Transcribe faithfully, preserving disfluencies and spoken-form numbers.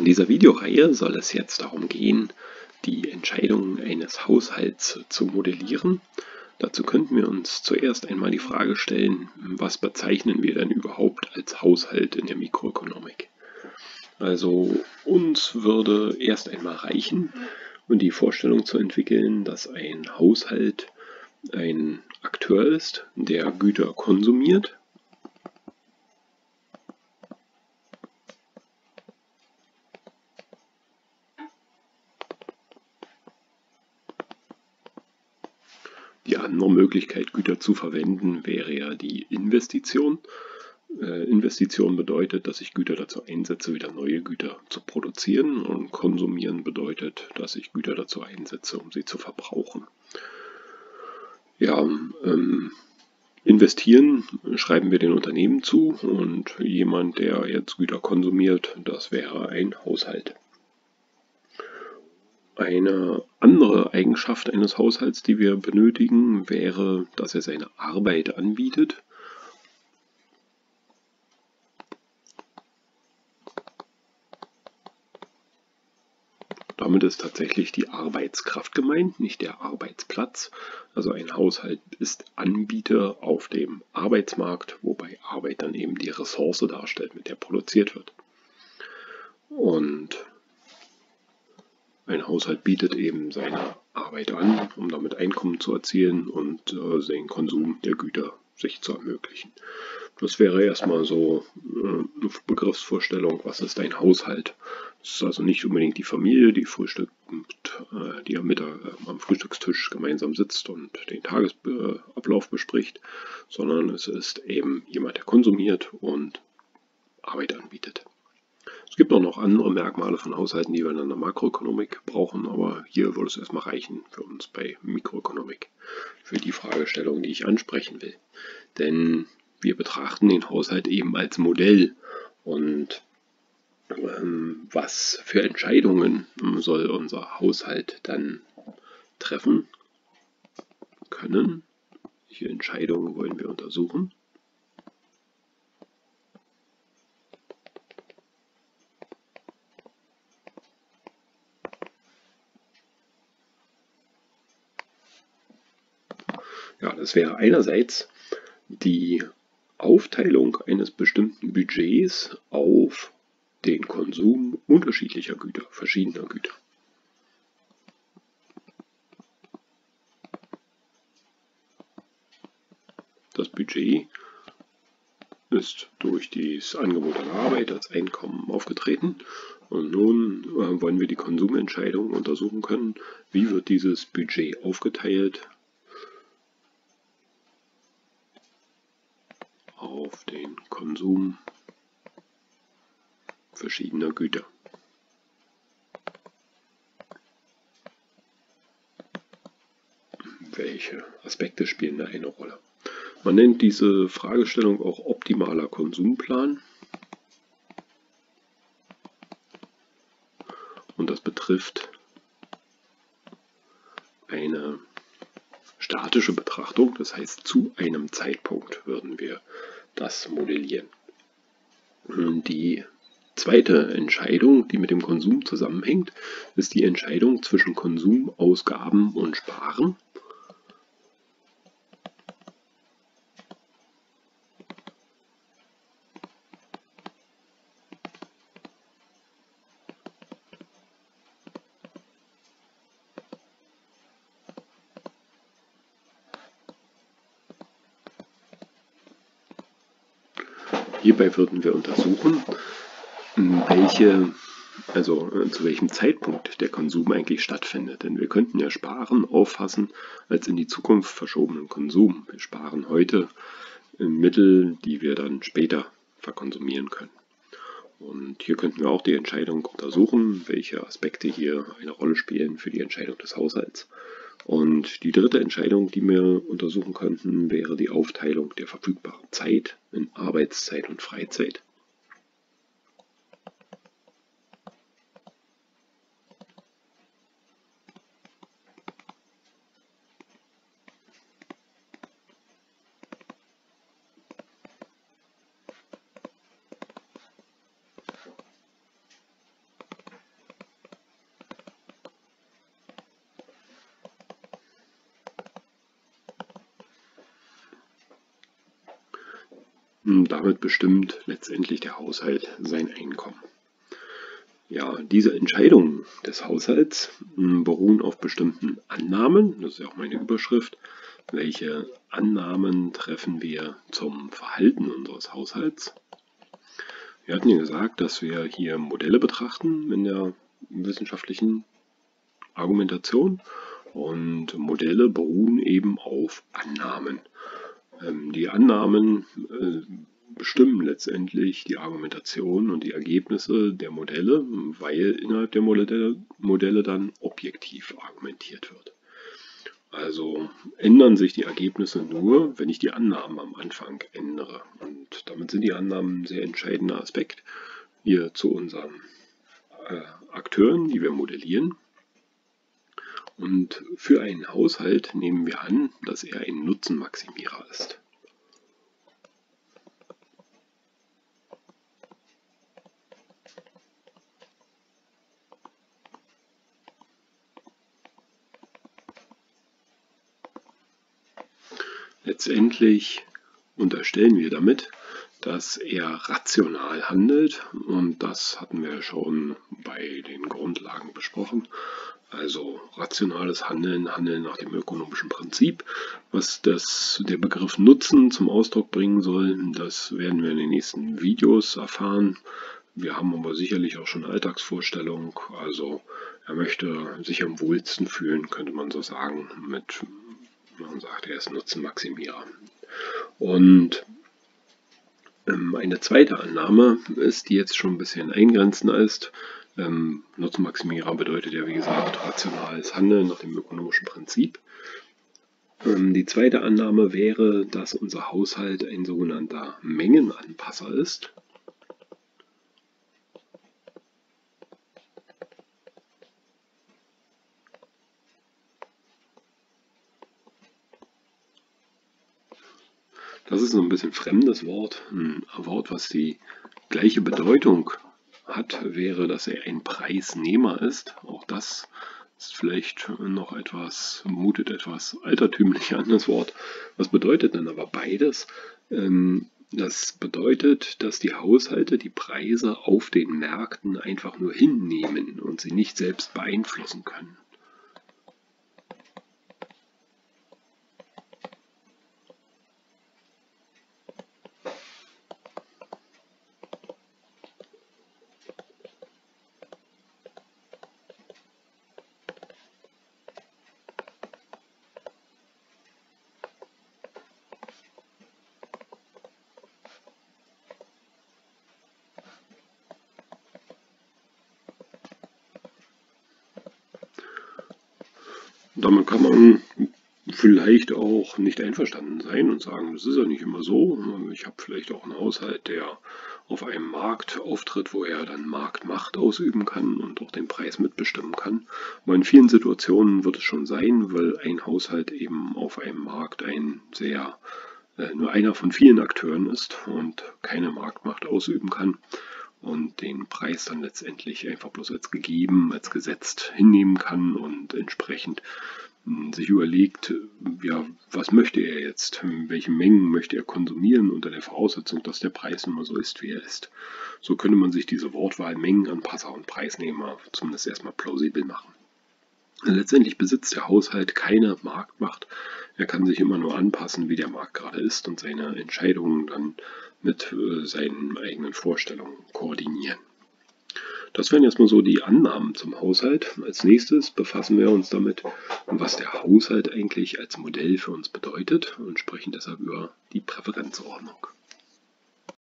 In dieser Videoreihe soll es jetzt darum gehen, die Entscheidungen eines Haushalts zu modellieren. Dazu könnten wir uns zuerst einmal die Frage stellen, was bezeichnen wir denn überhaupt als Haushalt in der Mikroökonomik? Also uns würde erst einmal reichen, um die Vorstellung zu entwickeln, dass ein Haushalt ein Akteur ist, der Güter konsumiert. Die andere Möglichkeit, Güter zu verwenden, wäre ja die Investition. Äh, Investition bedeutet, dass ich Güter dazu einsetze, wieder neue Güter zu produzieren, und konsumieren bedeutet, dass ich Güter dazu einsetze, um sie zu verbrauchen. Ja, ähm, investieren schreiben wir den Unternehmen zu, und jemand, der jetzt Güter konsumiert, das wäre ein Haushalt. Eine andere Eigenschaft eines Haushalts, die wir benötigen, wäre, dass er seine Arbeit anbietet. Damit ist tatsächlich die Arbeitskraft gemeint, nicht der Arbeitsplatz. Also ein Haushalt ist Anbieter auf dem Arbeitsmarkt, wobei Arbeit dann eben die Ressource darstellt, mit der produziert wird. Und ein Haushalt bietet eben seine Arbeit an, um damit Einkommen zu erzielen und äh, den Konsum der Güter sich zu ermöglichen. Das wäre erstmal so äh, eine Begriffsvorstellung, was ist ein Haushalt? Das ist also nicht unbedingt die Familie, die frühstückt, äh, die am Mittag äh, am Frühstückstisch gemeinsam sitzt und den Tagesablauf bespricht, sondern es ist eben jemand, der konsumiert und Arbeit anbietet. Es gibt auch noch andere Merkmale von Haushalten, die wir in der Makroökonomik brauchen, aber hier würde es erstmal reichen für uns bei Mikroökonomik, für die Fragestellung, die ich ansprechen will. Denn wir betrachten den Haushalt eben als Modell, und ähm, was für Entscheidungen soll unser Haushalt dann treffen können? Welche Entscheidungen wollen wir untersuchen? Ja, das wäre einerseits die Aufteilung eines bestimmten Budgets auf den Konsum unterschiedlicher Güter, verschiedener Güter. Das Budget ist durch das Angebot an Arbeit als Einkommen aufgetreten, und nun äh, wollen wir die Konsumentscheidung untersuchen können. Wie wird dieses Budget aufgeteilt auf den Konsum verschiedener Güter? Welche Aspekte spielen da eine Rolle? Man nennt diese Fragestellung auch optimaler Konsumplan, und das betrifft eine statische Betrachtung, das heißt, zu einem Zeitpunkt würden wir das modellieren. Die zweite Entscheidung, die mit dem Konsum zusammenhängt, ist die Entscheidung zwischen Konsum, Ausgaben und Sparen. Hierbei würden wir untersuchen, welche, also zu welchem Zeitpunkt der Konsum eigentlich stattfindet. Denn wir könnten ja Sparen auffassen als in die Zukunft verschobenen Konsum. Wir sparen heute Mittel, die wir dann später verkonsumieren können. Und hier könnten wir auch die Entscheidung untersuchen, welche Aspekte hier eine Rolle spielen für die Entscheidung des Haushalts. Und die dritte Entscheidung, die wir untersuchen könnten, wäre die Aufteilung der verfügbaren Zeit in Arbeitszeit und Freizeit. Damit bestimmt letztendlich der Haushalt sein Einkommen. Ja, diese Entscheidungen des Haushalts beruhen auf bestimmten Annahmen, das ist ja auch meine Überschrift. Welche Annahmen treffen wir zum Verhalten unseres Haushalts? Wir hatten ja gesagt, dass wir hier Modelle betrachten in der wissenschaftlichen Argumentation, und Modelle beruhen eben auf Annahmen. Die Annahmen bestimmen letztendlich die Argumentation und die Ergebnisse der Modelle, weil innerhalb der Modelle, Modelle dann objektiv argumentiert wird. Also ändern sich die Ergebnisse nur, wenn ich die Annahmen am Anfang ändere. Und damit sind die Annahmen ein sehr entscheidender Aspekt hier zu unseren äh, Akteuren, die wir modellieren. Und für einen Haushalt nehmen wir an, dass er ein Nutzenmaximierer ist. Letztendlich unterstellen wir damit, dass er rational handelt, und das hatten wir schon bei den Grundlagen besprochen. Also rationales Handeln, Handeln nach dem ökonomischen Prinzip. Was das, der Begriff Nutzen zum Ausdruck bringen soll, das werden wir in den nächsten Videos erfahren. Wir haben aber sicherlich auch schon eine Alltagsvorstellung. Also er möchte sich am wohlsten fühlen, könnte man so sagen, mit, man sagt, er ist Nutzenmaximierer. Und ähm, eine zweite Annahme ist, die jetzt schon ein bisschen eingrenzender ist. Ähm, Nutzenmaximierer bedeutet ja, wie gesagt, rationales Handeln nach dem ökonomischen Prinzip. Ähm, die zweite Annahme wäre, dass unser Haushalt ein sogenannter Mengenanpasser ist. Das ist so ein bisschen fremdes Wort. Ein Wort, was die gleiche Bedeutung hat, wäre, dass er ein Preisnehmer ist. Auch das ist vielleicht noch etwas, mutet etwas altertümlich an, das Wort. Was bedeutet denn aber beides? Das bedeutet, dass die Haushalte die Preise auf den Märkten einfach nur hinnehmen und sie nicht selbst beeinflussen können. Damit kann man vielleicht auch nicht einverstanden sein und sagen, das ist ja nicht immer so. Ich habe vielleicht auch einen Haushalt, der auf einem Markt auftritt, wo er dann Marktmacht ausüben kann und auch den Preis mitbestimmen kann. Aber in vielen Situationen wird es schon sein, weil ein Haushalt eben auf einem Markt ein sehr, äh, nur einer von vielen Akteuren ist und keine Marktmacht ausüben kann und den Preis dann letztendlich einfach bloß als gegeben, als gesetzt hinnehmen kann und entsprechend sich überlegt, ja, was möchte er jetzt, welche Mengen möchte er konsumieren, unter der Voraussetzung, dass der Preis nun mal so ist, wie er ist. So könnte man sich diese Wortwahl Mengenanpasser und Preisnehmer zumindest erstmal plausibel machen. Letztendlich besitzt der Haushalt keine Marktmacht. Er kann sich immer nur anpassen, wie der Markt gerade ist, und seine Entscheidungen dann mit seinen eigenen Vorstellungen koordinieren. Das wären erstmal so die Annahmen zum Haushalt. Als nächstes befassen wir uns damit, was der Haushalt eigentlich als Modell für uns bedeutet, und sprechen deshalb über die Präferenzordnung.